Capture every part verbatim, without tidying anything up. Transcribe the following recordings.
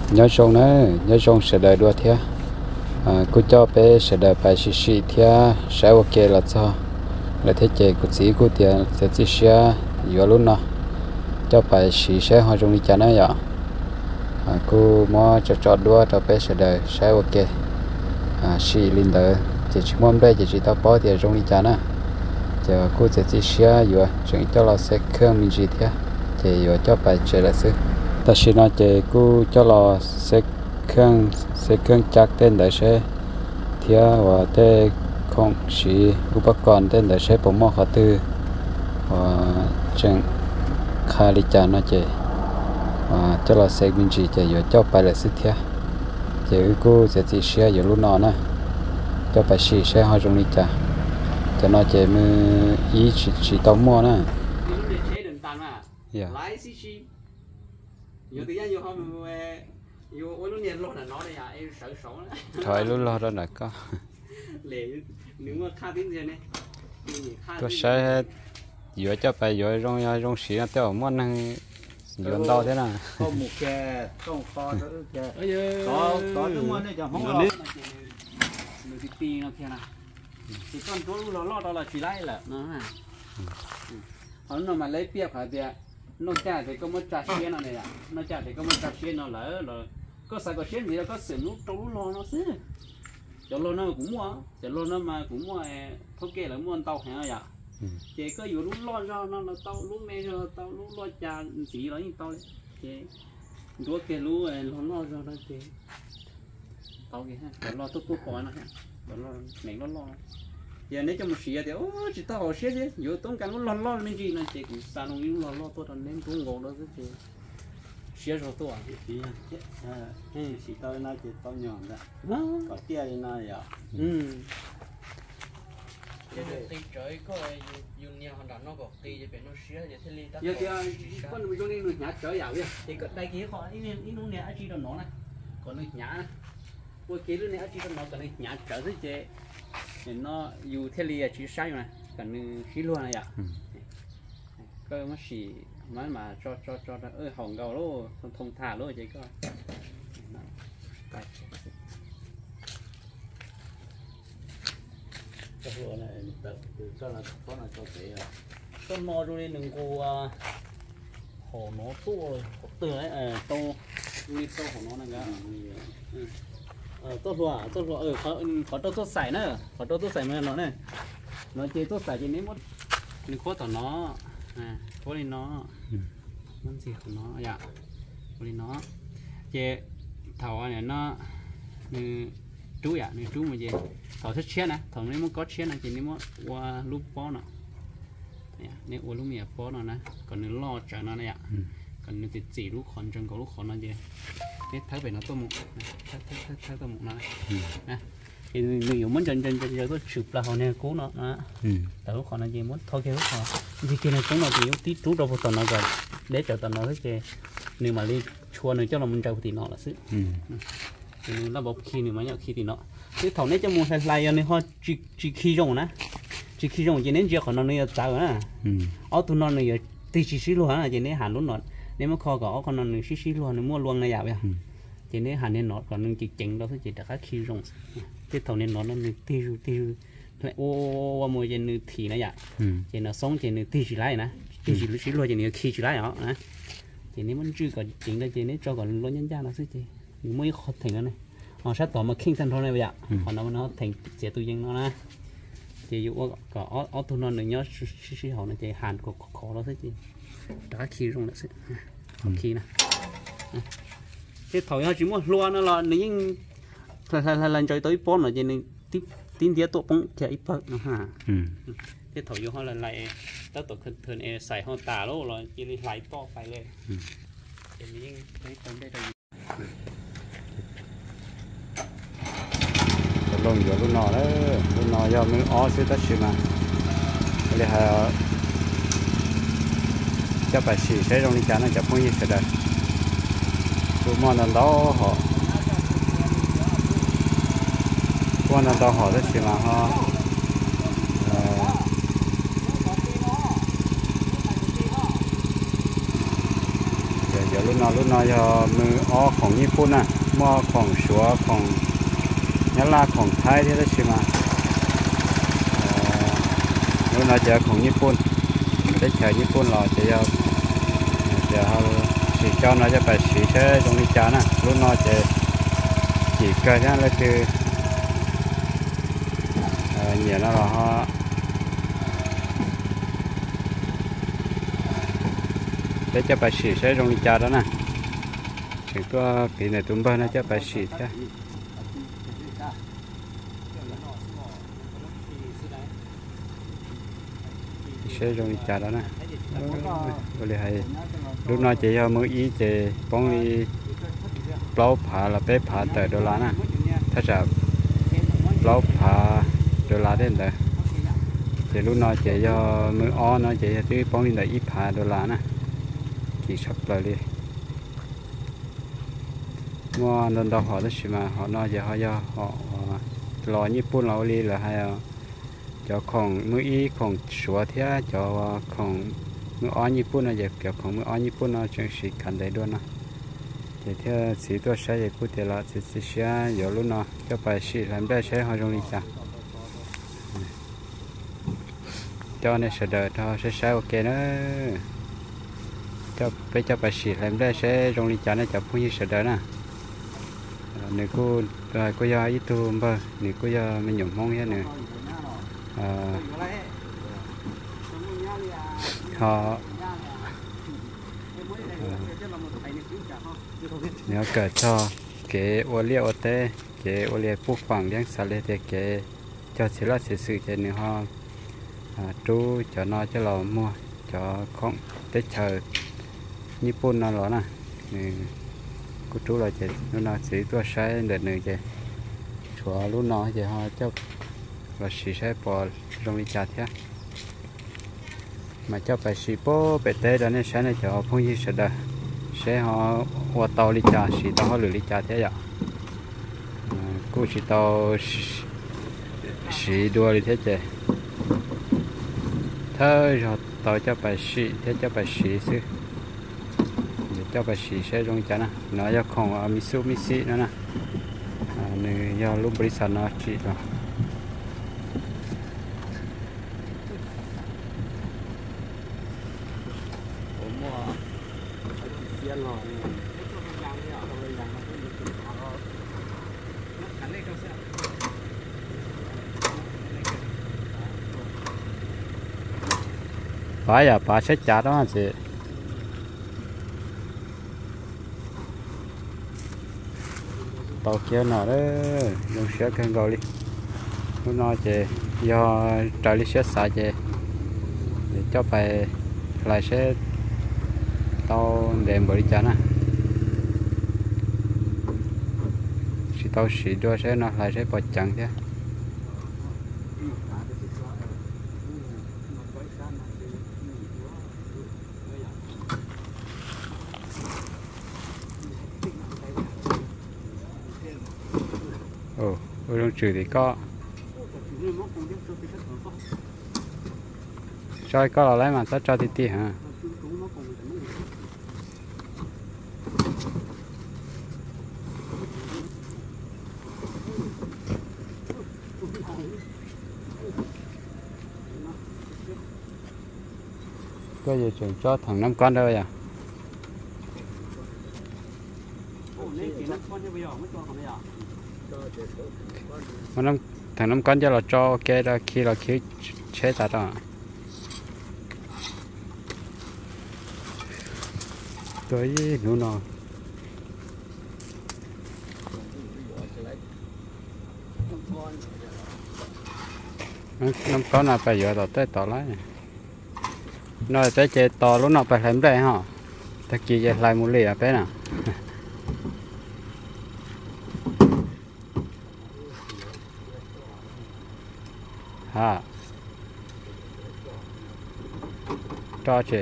nhớ sông nữa nhớ sông sẽ đợi đua thế à cô cho bé sẽ đợi bài xí xí thế sẽ ok là cho là thế chế cô chỉ cô tiền sẽ chỉ xe vừa luôn nó cho bài xí sẽ họ dùng đi chả nữa vậy à cô mua cho cho đua cho bé sẽ đợi sẽ ok à xí linh đợi chỉ chỉ mua đây chỉ chỉ tao bỏ tiền dùng đi chả nữa giờ cô sẽ chỉ xe vừa chỉ cho là sẽ khơi mình gì thế chỉ vừa cho bài chế là sự ta chỉ nói chỉ cô cho là sẽ khơi sẽ khơi chắc tên đại sẽ thia và tên không chỉ upakorn tên đại sẽ bộ môn khá tư và chẳng khai lý trả nó chỉ và cho là sẽ mình chỉ chỉ vừa cho bài là sự thia chỉ cô sẽ chỉ xe vừa lúc nào nè cho bài xí sẽ họ dùng lý trả cho nó chỉ mới ý chỉ chỉ tao mua nè lái xí xí nhiều thời gian nhiều hôm nhiều ôi lúc này lo là nó đây à em sợ sợ đấy thôi lúc lo đó là có để nếu mà khai tiếng gì này có sẽ vừa cho bài vừa trong trong xí nó tiêu món năng vừa to thế nào có một cái con kho đó kìa có có cái món này chẳng không lo người thì tiền nó kia nào thì con chỗ lo lo đó là chỉ lấy là nó à họ nó mà lấy bia phải bia nó trả thì có một trà xuyên nó này à nó trả thì có một trà xuyên nó lỡ rồi có sai có xuyên thì có sửa lúc trong lúc lo nó xứ cho lo nó cũng mua cho lo nó mà cũng mua thôi kệ là mua tàu hả vậy chỉ cóอยู่lúc lo cho nó là tàu lúc này rồi tàu lúc lo trà chỉ nó như tàu đấy chỉ đuôi kia lúc lo lo cho nó chỉ tàu kia ha lo tốt tốt quá nó ha lo mình nó lo giờ nếu trong một xíu thì ô chỉ tao hỏi xíu chứ dù tốn cả nó lo lo nên gì nó chỉ cũng sao nó những lo lo tôi còn nên cũng ngộ đó chứ xíu rồi tôi à thì ừ chỉ tao nói chỉ tao nhọn đó có tia thì nói vậy ừ cái tì trời có dùng nhiều hoàn nó có tì thì phải nó xíu vậy thì liên giờ thì con mình cho nên người nhà trời vào vậy thì cái đây kia họ đi đi nó nè chỉ là nó này còn người nhà qua kia nó nè chỉ là nó còn người nhà trời thế chứ nó dù thế li chỉ sai mà cần khí luôn này ạ cơ mà xì mà mà cho cho cho ơi hỏng gầu luôn thông thông thả luôn vậy cơ cái hồ này tự cho là có là cho thế à con mò rồi đừng có hồ nó to từ đấy to như to của nó này cả tốt quá tốt quá ừ có có tốt tốt sải nữa có tốt tốt sải mà nó này nó chơi tốt sải chỉ nếu muốn mình khó tỏ nó à khó lên nó món gì của nó dạ khó lên nó chơi thầu này nó như chú ạ như chú mà gì thầu thích chết này thầu nếu muốn có chết này chỉ nếu muốn qua lúc bó nó nếu qua lúc mía bó nó nè còn nếu lo chờ nó này ạ còn nếu chỉ lúc còn chân có lúc còn nó gì cái thái về nó tôi một thái thái thái thái tôi một nó nè thì người muốn chân chân chân giờ có chụp là họ nè cố nó nó từ còn là gì muốn thôi cái họ vì kia này cũng là kiểu tí trú đâu vào nó rồi để chờ tận nó thế kì nếu mà đi chua này cho là mình trâu thì nó là sự thì nó bọc khi nếu mà nhậu khi thì nó cái thầu này cho muốn hay lại này họ chỉ chỉ khi dùng nè chỉ khi dùng chỉ nên giờ còn nó này cháu nè ở tụi nó này tí chỉ xí luôn hả chỉ nên hàn luôn nó nếu mà kho gõ con nó xí xí luôn nó mua luôn này vậy chỉ nên hàn nên nó còn nó chỉ chỉnh đó chỉ đã khi dùng cái thầu nên nó nó tiêu tiêu lại ô ô mùi trên thì này vậy chỉ nó sống chỉ nó tiêu chỉ lại nè tiêu chỉ xí luôn chỉ nó khi chỉ lại đó nè chỉ nếu muốn chưa còn chỉnh đây chỉ nếu cho còn lo nhân gia nó sẽ chỉ nếu mới khó thành này họ sát tỏ mà kinh thành thôi này vậy còn nó nó thành chế tự nhiên nó nè chỉ dụ có ở tụi nó nữa nhớ xí xí họ nó chỉ hàn có khó đó thế chứ đã khi dùng nó sẽ khi nè cái thầu nó chỉ muốn luôn nó là những là là lần chơi tới bốn rồi cho nên tiếp tin tiếc tụ bóng chạy ít bớt nó ha cái thầu vô họ là lại tất tổ thường thường e xài họ tả luôn rồi chỉ lại to phải lên để những cái tới đây rồi lồng giờ lúc nọ đấy lúc nọ giờ mới ó sẽ tất mà đây là cho bài sĩ sẽ trong đi chán nó chả không gì sẽ đây tụi món đó họ quan là đào họ rất chỉ mà họ giờ giờ lúc นอรุ่นนอยมืออ้อของญี่ปุ่นน่ะหม้อของชัวของยาลาของไทยที่ได้ชิมารุ่นนอจะของญี่ปุ่นได้ใช้ญี่ปุ่นเราจะเอาจะเอาสีเจ้าnóจะไปสีใช้ตรงนี้จ้านะรุ่นนอจะchỉ cái đó là từ nhiều nó là họ để cho bà sĩ sẽ trong đi chợ đó nè chỉ có cái này tụi bên nó cho bà sĩ thế sẽ trong đi chợ đó nè rồi hay lúc nói chỉ cho mới ý chỉ bóng đi lâu phá là bé phá tới đô la nè thật ra lâu phá đô la đến đấy chỉ lúc nói chỉ cho mới o nói chỉ chứ bóng đi là ít phá đô la nè chỉ sắp lại đi mua lần đầu họ đó mà họ nói giờ họ do họ lo như bún lâu đi là hay cho còn mới ý còn sửa thế cho còn mới o như bún là giờ kiểu còn mới o như bún nó chẳng chỉ cần đấy luôn nè thì theo chỉ tôi sẽ để cụ thể là chỉ chỉ sẽ có lúc nào cho bài sĩ làm ra sẽ họ trong đi chả cho nên sẽ đợi thôi sẽ sẽ ok nữa cho bây cho bài sĩ làm ra sẽ trong đi chả nó chả cũng như sẽ đợi nè nếu cô rồi cô giờ ít tu bơ nếu cô giờ mình nhổm mong thế nữa họ nếu cả cho cái ô liu ô tê cái ô liu phúc khoảng liên sản lệ thì cái cho chỉ là sự sự cái nữa họ chú cho nó cho lò mua cho không tết chờ Nhật Bản nó đó nè cô chú là chị nó chỉ tôi sẽ đợt nữa chị chúa lúc nó chị họ cho là chỉ sẽ bỏ trong đi chặt thế mà cho phải chỉ bỏ bể té đó nên sẽ này cho phong gì sẽ đợi sẽ họ qua tàu đi chặt chỉ tàu họ lười đi chặt thế vậy cô chỉ tàu chỉ đua đi thế chị thôi rồi tàu cho phải chỉ thế cho phải chỉ chứ cho bà sĩ sẽ trong chả nè nó do không Mitsubishi nữa nè này do lúc bấy giờ nó chỉ rồi phải à bà sẽ trả đó chị tàu kia nào đó dùng xe cần gọi đi lúc nào chị do trời đi xe xả chị để cho bài lại xe tàu đèn bởi đi chả nè chỉ tàu xỉ đua xe nó lại sẽ bỏ chẳng thế ồ ở trong trừ thì có cho có là lấy mà ta cho tí tí hả có gì chuyển cho thằng năm con đâu à mà năm thằng năm con cho là cho cái đó khi là khi chế ta đó tới nữa nó năm con nào phải giờ tao tới tao lấy nói tới chơi to lúc nào phải làm đây hả ta kia chơi lại một lìa bé nào ha cho chị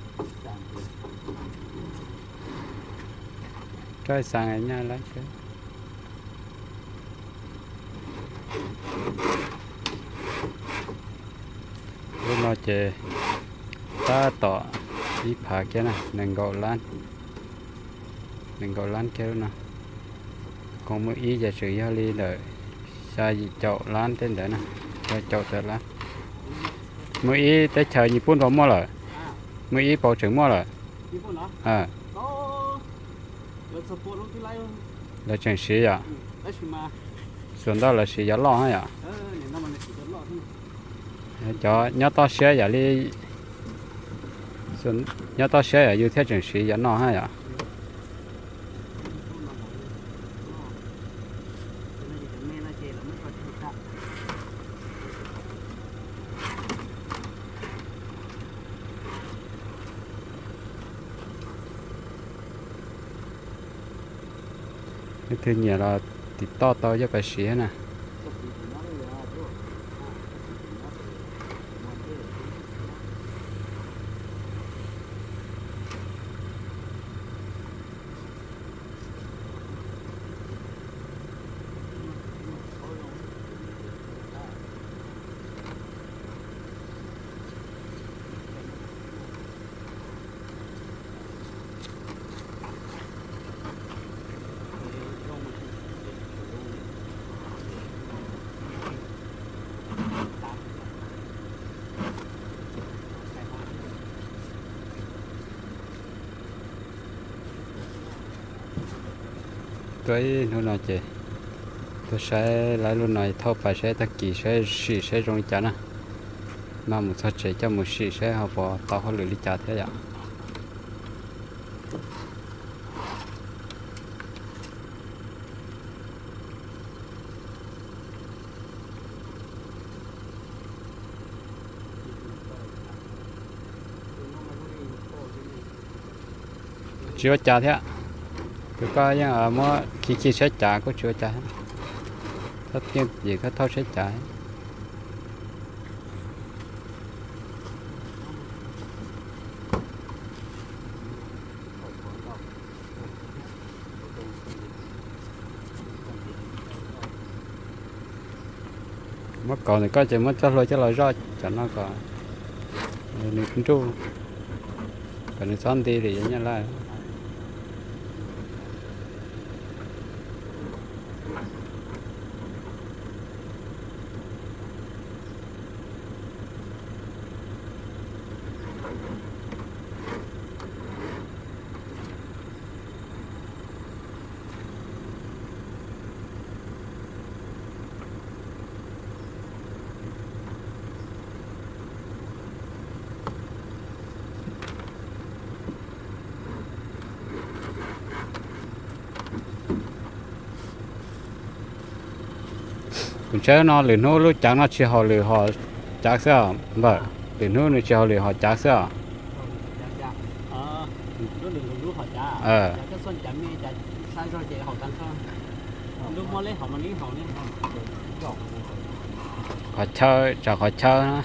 cho sang ngày nha lấy chứ lúc nào chị ta tỏ đi phá kia nè nâng gạo lan đừng có lăn kéo nè còn mỗi ý giả sử giao ly đợi xa gì chậu lăn tên đấy nè cho chậu thật lắm mỗi ý tới chờ nhị bốn vào mua rồi mỗi ý bảo trưởng mua rồi à là chẳng xí à xuống đó là xí giá lo hay à cho nhớ to xe giả đi xuống nhớ to xe ở dưới theo chẳng xí giá nó hay à cái thứ nhẹ là thì to to cho cái xí nè tôi nó nói chị tôi sẽ lấy luôn này thâu phải sẽ tất kỳ sẽ xì sẽ rong chả nè mà một số chế cho một xì sẽ học vào tao họ lựa đi chả thế ạ chưa chả thế ạ tôi coi như ở mua khi khi sẽ trả có chưa trả tất nhiên gì có thâu sẽ trả mất còn thì có chỉ mất cho lôi cho lôi ra cho nó còn nên cũng chú còn xong thì thì như là cũng chơi nó lừa nó lúc chẳng nó chỉ họ lừa họ chắc sao vậy lừa nó nó chỉ họ lừa họ chắc sao ờ họ chơi cho họ chơi nó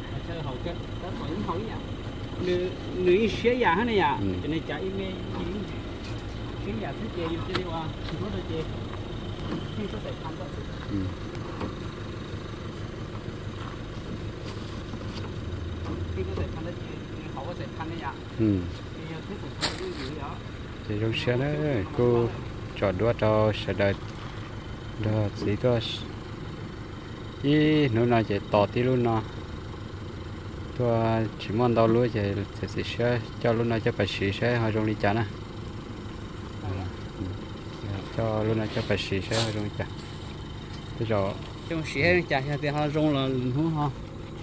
nữ xé già hết này à cho nên chạy mê xé già xé chè dùng chơi đi qua nó được chè khi có thể tham gia khi có thể tham gia họ có thể tham gia ừ thì trong xe đó cô chọn đua cho xe đợi đó gì đó ý nó nói chỉ tỏ tí luôn nó tôi chỉ muốn đào lúa thì sẽ sẽ cho luôn nó cho bà sĩ sẽ họ trong đi chả nè cho luôn nó cho bà sĩ sẽ họ trong đi chả bây giờ trong sĩ chả thì họ trong là không ho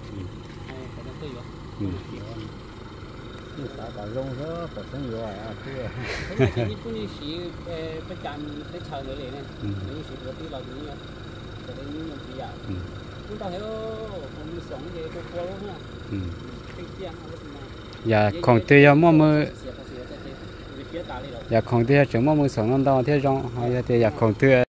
sao bà rong đó bà sống rồi à chứ cái này cũng như sĩ cái chạm cái chờ nữa này những sĩ có tí là những cái đấy những gì à chúng ta thấy không đi sống thì có qua luôn ha dạ còn tiêu mua mưa dạ còn tiêu chỉ mua mưa sống năm đó thế trong hay là tiêu dạ còn tiêu